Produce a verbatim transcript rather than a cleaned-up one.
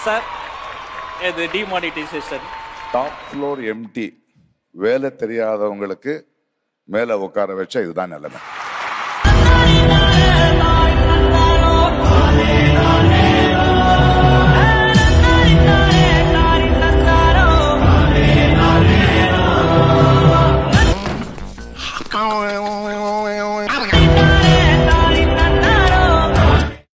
Sir இது demonetisation. Top floor empty, வேலை தெரியாதவங்களுக்கு மேலே உட்கார வச்சா இதுதான் நிலைமை.